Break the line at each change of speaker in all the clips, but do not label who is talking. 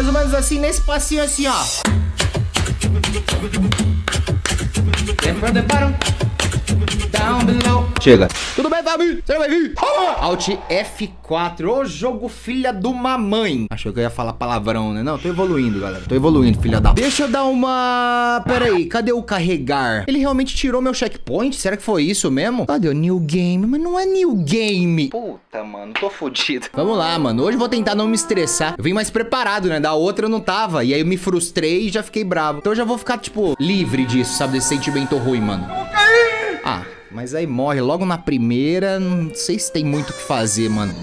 mais ou menos assim, nesse passinho assim, ó. Chega. Tudo bem, família? Seja bem-vindo. Alt F4. Ô, jogo filha de uma mãe. Achou que eu ia falar palavrão, né? Não, tô evoluindo, galera. Tô evoluindo, filha da... Deixa eu dar uma... Pera aí, cadê o carregar? Ele realmente tirou meu checkpoint? Será que foi isso mesmo? Cadê o new game? Mas não é new game. Puta, mano, tô fudido. Vamos lá, mano. Hoje eu vou tentar não me estressar. Eu vim mais preparado, né? Da outra eu não tava. E aí eu me frustrei e já fiquei bravo. Então eu já vou ficar, tipo, livre disso, sabe? Desse sentimento ruim, mano. Ah, mas aí morre logo na primeira. Não sei se tem muito o que fazer, mano.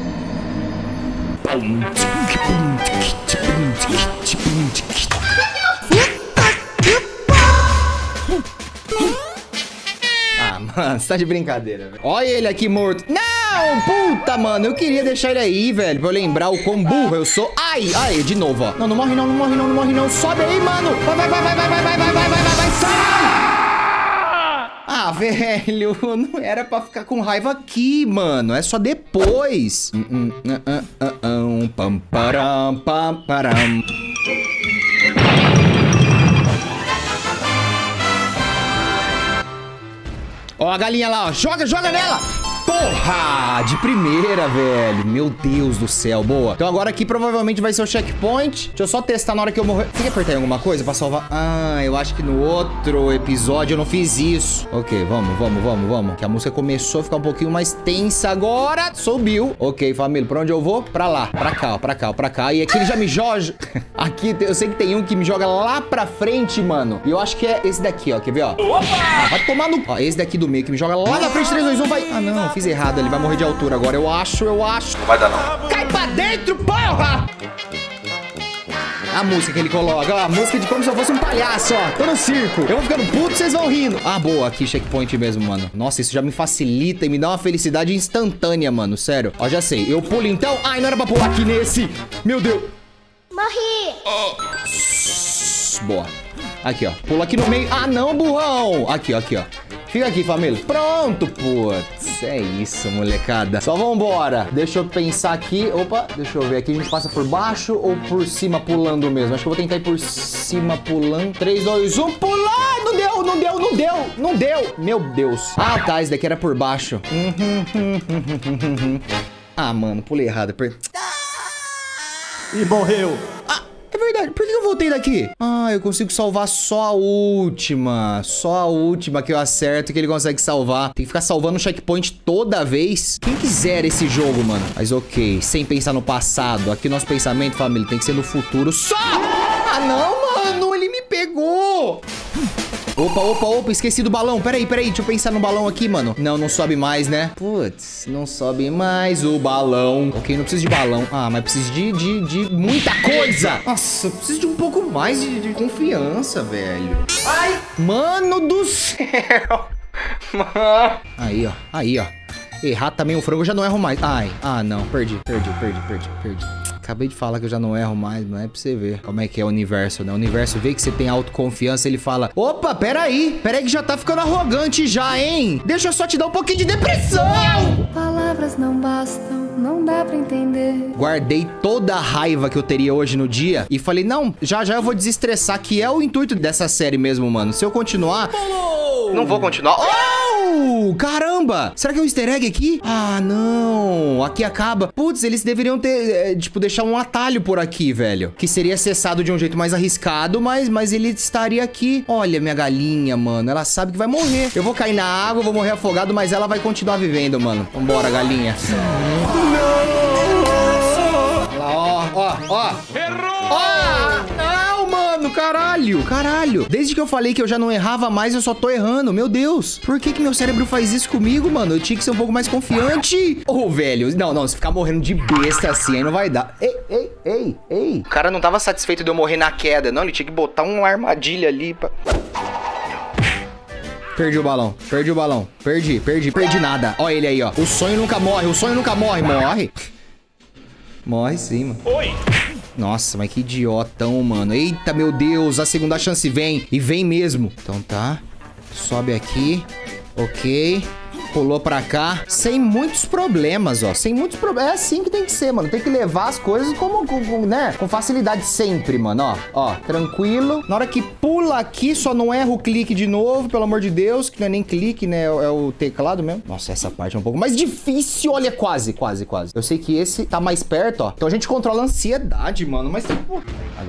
Ah, mano, você tá de brincadeira, velho. Olha ele aqui morto. Não, puta, mano. Eu queria deixar ele aí, velho, pra eu lembrar o quão burro eu sou. Ai, ai, de novo, ó. Não, não morre não, não morre não, não morre não. Sobe aí, mano. Vai, vai, vai, vai, vai, vai, vai, vai, vai, vai, vai, sai! Ah, velho, não era pra ficar com raiva aqui, mano. É só depois. Pam, param, pam, param. Ó a galinha lá, ó. Joga, joga nela. Porra, de primeira, velho. Meu Deus do céu, boa. Então agora aqui provavelmente vai ser o checkpoint. Deixa eu só testar na hora que eu morrer. Tem que apertar em alguma coisa pra salvar? Ah, eu acho que no outro episódio eu não fiz isso. Ok, vamos, vamos, vamos, vamos. Que a música começou a ficar um pouquinho mais tensa agora. Subiu. Ok, família, pra onde eu vou? Pra lá, pra cá, ó, pra cá, ó, pra cá. E aqui ele já me joga. Aqui, eu sei que tem um que me joga lá pra frente, mano. E eu acho que é esse daqui, ó. Quer ver, ó? Ah, vai tomar no... Ó, esse daqui do meio que me joga lá na frente. 3, 2, 1, vai... Ah, não, fiz errado. Ele vai morrer de altura agora. Eu acho. Não
vai dar, não.
Cai pra dentro, porra! A música que ele coloca, ó, a música de como se eu fosse um palhaço, ó. Tô no circo. Eu vou ficando puto, vocês vão rindo. Ah, boa, aqui checkpoint mesmo, mano. Nossa, isso já me facilita e me dá uma felicidade instantânea, mano. Sério. Ó, já sei. Eu pulo então. Ai, não era pra pular aqui nesse. Meu Deus.
Morri.
Oh. Boa. Aqui, ó. Pula aqui no meio. Ah, não, burrão. Aqui, ó, aqui, ó. Fica aqui, família. Pronto, putz. É isso, molecada. Só vambora. Deixa eu pensar aqui. Opa, deixa eu ver aqui. A gente passa por baixo ou por cima pulando mesmo? Acho que eu vou tentar ir por cima pulando. 3, 2, 1, pular! Não deu, não deu, não deu, não deu. Meu Deus. Ah, tá. Esse daqui era por baixo. Ah, mano, pulei errado.
E morreu.
Ah, é verdade. Por que eu voltei daqui? Ah, eu consigo salvar só a última. Só a última que eu acerto que ele consegue salvar. Tem que ficar salvando o checkpoint toda vez. Quem quiser esse jogo, mano. Mas ok, sem pensar no passado. Aqui nosso pensamento, família, tem que ser no futuro só. Ah, não, mano. Ele me pegou. Opa, opa, opa, esqueci do balão. Peraí, peraí, deixa eu pensar no balão aqui, mano. Não, não sobe mais, né? Putz, não sobe mais o balão. Ok, não preciso de balão. Ah, mas preciso de muita coisa. Nossa, eu preciso de um pouco mais de confiança, velho. Ai, mano do céu. Mano. Aí, ó, aí, ó. Errar também o frango, eu já não erro mais. Ai, ah, não, perdi. Acabei de falar que eu já não erro mais, não é pra você ver como é que é o universo, né? O universo vê que você tem autoconfiança, ele fala: opa, peraí que já tá ficando arrogante já, hein? Deixa eu só te dar um pouquinho de depressão!
Palavras não bastam, não dá pra entender.
Guardei toda a raiva que eu teria hoje no dia e falei: não, já eu vou desestressar, que é o intuito dessa série mesmo, mano. Se eu continuar... Não vou continuar. Oh, caramba! Será que é um easter egg aqui? Ah, não. Aqui acaba. Putz, eles deveriam ter, tipo, deixar um atalho por aqui, velho. Que seria acessado de um jeito mais arriscado, mas ele estaria aqui. Olha, minha galinha, mano. Ela sabe que vai morrer. Eu vou cair na água, vou morrer afogado, mas ela vai continuar vivendo, mano. Vambora, galinha. Não! Olha lá, ó. Errou! Não, mano, caralho. Desde que eu falei que eu já não errava mais, eu só tô errando. Meu Deus. Por que meu cérebro faz isso comigo, mano? Eu tinha que ser um pouco mais confiante. Ô, velho. Não, se ficar morrendo de besta assim, aí não vai dar. Ei. O cara não tava satisfeito de eu morrer na queda, não. Ele tinha que botar uma armadilha ali pra... Perdi o balão. Perdi nada. Ó ele aí, ó. O sonho nunca morre. Morre. Morre sim, mano.
Oi.
Nossa, mas que idiotão, mano. Eita, meu Deus, a segunda chance vem. E vem mesmo. Então tá. Sobe aqui. Ok. Pulou pra cá. Sem muitos problemas, ó. Sem muitos problemas. É assim que tem que ser, mano. Tem que levar as coisas né? Com facilidade sempre, mano, ó. Ó, tranquilo. Na hora que pula aqui, só não erra o clique de novo, pelo amor de Deus. Que não é nem clique, né? É o teclado mesmo. Nossa, essa parte é um pouco mais difícil. Olha, quase. Eu sei que esse tá mais perto, ó. Então a gente controla a ansiedade, mano. Mas, tipo...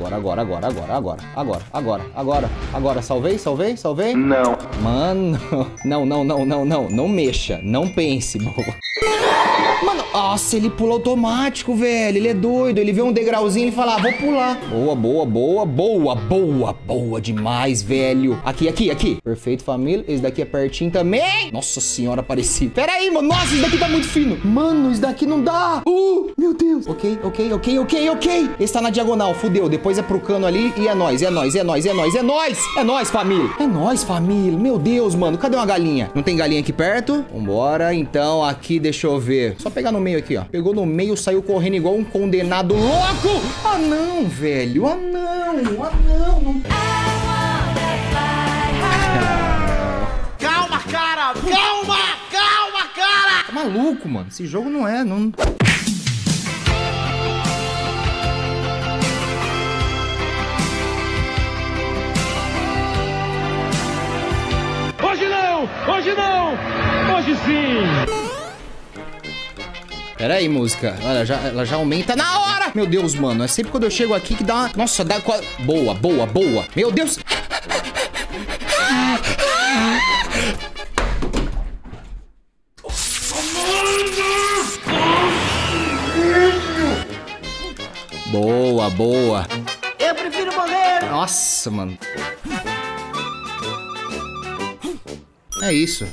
Agora. Salvei?
Não.
Mano. Não. Não mexa. Não pense, boa. Mano, nossa, ele pula automático, velho. Ele é doido. Ele vê um degrauzinho e fala, vou pular. Boa demais, velho. Aqui. Perfeito, família. Esse daqui é pertinho também. Nossa senhora, parecido. Pera aí, mano. Nossa, esse daqui tá muito fino. Mano, esse daqui não dá. Meu Deus. Ok. Esse tá na diagonal, fudeu. Depois é pro cano ali e é nóis, família. Meu Deus, mano. Cadê uma galinha? Não tem galinha aqui perto? Vambora. Então, aqui, deixa eu ver. Só pegar no meio aqui, ó. Pegou no meio, saiu correndo igual um condenado louco. Ah, não, velho. Ah, não.
Calma, cara!
Tá maluco, mano. Esse jogo não é, não...
Hoje sim!
Pera aí, música. Ela já aumenta na hora. Meu Deus, mano. É sempre quando eu chego aqui que dá uma... Nossa, dá... Boa. Meu Deus. Boa.
Eu prefiro morrer!
Nossa, mano. É isso.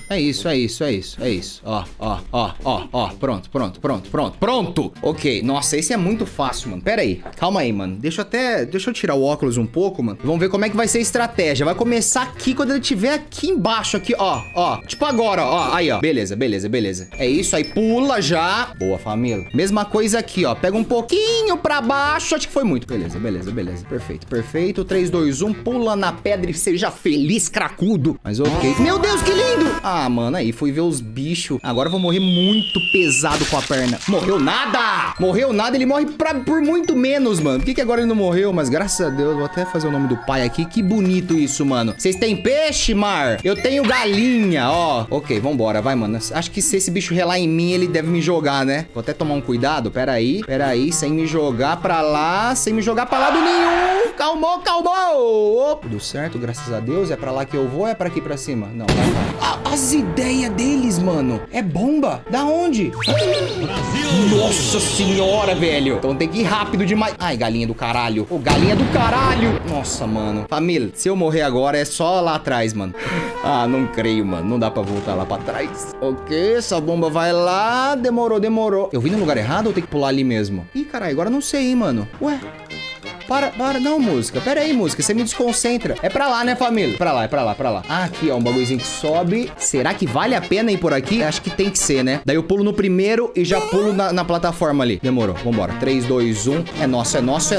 Ó. Pronto. Ok. Nossa, esse é muito fácil, mano. Pera aí. Calma aí, mano. Deixa eu tirar o óculos um pouco, mano. Vamos ver como é que vai ser a estratégia. Vai começar aqui quando ele estiver aqui embaixo, aqui, ó. Tipo agora, ó. Aí, ó. Beleza. É isso aí. Pula já. Boa, família. Mesma coisa aqui, ó. Pega um pouquinho pra baixo. Acho que foi muito. Beleza. Perfeito. 3, 2, 1. Pula na pedra e seja feliz, cracudo. Mas ok. Meu Deus, que lindo! Ah, mano, aí fui ver os bichos. Agora eu vou morrer muito pesado com a perna. Morreu nada, ele morre por muito menos, mano. Por que agora ele não morreu? Mas graças a Deus, vou até fazer o nome do pai aqui. Que bonito isso, mano. Vocês têm peixe, mar? Eu tenho galinha, ó. Ok, vambora, vai, mano. Acho que se esse bicho relar em mim, ele deve me jogar, né? Vou até tomar um cuidado, pera aí, sem me jogar pra lá, lado nenhum. Calmou. Tudo certo, graças a Deus. É pra lá que eu vou ou é pra aqui pra cima? Não, vai. As ideias deles, mano. É bomba? Da onde? Brasil! Nossa senhora, velho. Então tem que ir rápido demais. Ai, galinha do caralho. Galinha do caralho. Nossa, mano. Família, se eu morrer agora é só lá atrás, mano. Ah, não creio, mano. Não dá pra voltar lá pra trás. Ok, essa bomba vai lá. Demorou. Eu vim no lugar errado ou tem que pular ali mesmo? Ih, caralho, agora eu não sei, hein, mano. Ué? Para, não, música. Pera aí, música, você me desconcentra. É pra lá, né, família? Pra lá. Ah, aqui, ó, um bagulhozinho que sobe. Será que vale a pena ir por aqui? Acho que tem que ser, né? Daí eu pulo no primeiro e já pulo na plataforma ali. Demorou, vambora. 3, 2, 1. É nosso.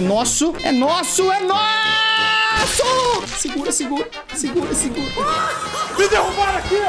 Segura.
Me derrubaram aqui!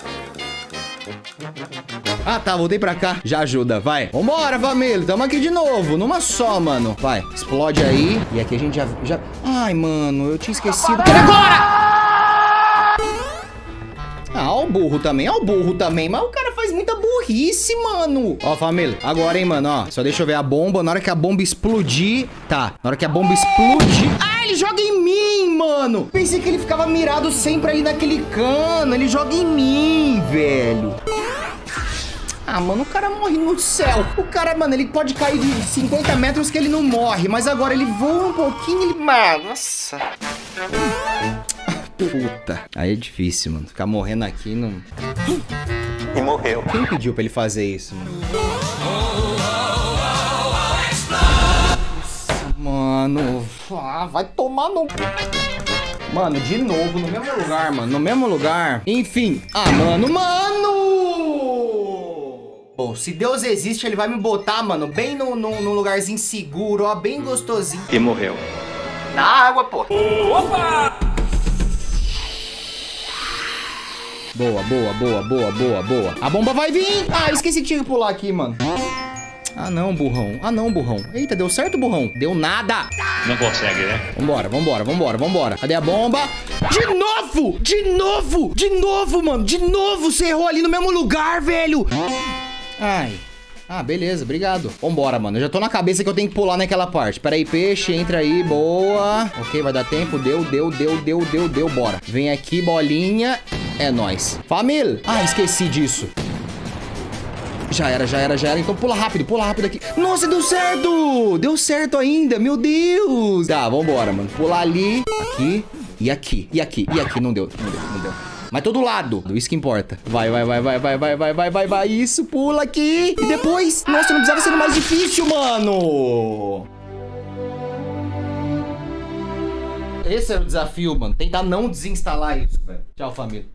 Ah, tá, voltei pra cá. Já ajuda, vai. Vambora, família. Tamo aqui de novo. Numa só, mano. Vai, explode aí. E aqui a gente já... Ai, mano, eu tinha esquecido que era agora! Ah, ó o burro também. Mas o cara faz muita burrice, mano. Ó, família, agora, hein, mano, ó. Só deixa eu ver a bomba. Na hora que a bomba explodir... Tá, na hora que a bomba explodir... Ah, ele joga em mim, mano. Pensei que ele ficava mirado sempre ali naquele cano. Ele joga em mim, velho. Ah, mano, o cara morre no céu. O cara, mano, ele pode cair de 50 metros que ele não morre. Mas agora ele voa um pouquinho, ele... Mano, nossa. Puta. Aí é difícil, mano. Ficar morrendo aqui não...
E morreu.
Quem pediu pra ele fazer isso, mano? Nossa, mano. Ah, vai tomar no... Mano, de novo, no mesmo lugar, mano. No mesmo lugar. Enfim. Ah, mano. Bom, se Deus existe, ele vai me botar, mano, bem num lugarzinho seguro, ó, bem gostosinho.
E morreu.
Na água, pô.
Opa!
Boa, boa, boa, boa, boa, boa. A bomba vai vir. Ah, eu esqueci que tinha que pular aqui, mano. Ah, não, burrão. Ah, não, burrão. Eita, deu certo, burrão? Deu nada.
Não consegue, né?
Vambora, vambora, vambora, vambora. Cadê a bomba? De novo! De novo! De novo, mano! De novo! Você errou ali no mesmo lugar, velho! Ai. Ah, beleza, obrigado. Vambora, mano. Eu já tô na cabeça que eu tenho que pular naquela parte. Pera aí, peixe, entra aí, boa. Ok, vai dar tempo. Deu. Bora. Vem aqui, bolinha. É nóis. Família! Ah, esqueci disso. Já era. Então pula rápido aqui. Nossa, deu certo! Deu certo ainda, meu Deus! Tá, vambora, mano. Pular ali, aqui e aqui. E aqui. Não deu. Mas todo lado. Isso que importa. Vai. Isso, pula aqui. E depois... Nossa, não precisava ser mais difícil, mano. Esse era o desafio, mano. Tentar não desinstalar isso, velho. Tchau, família.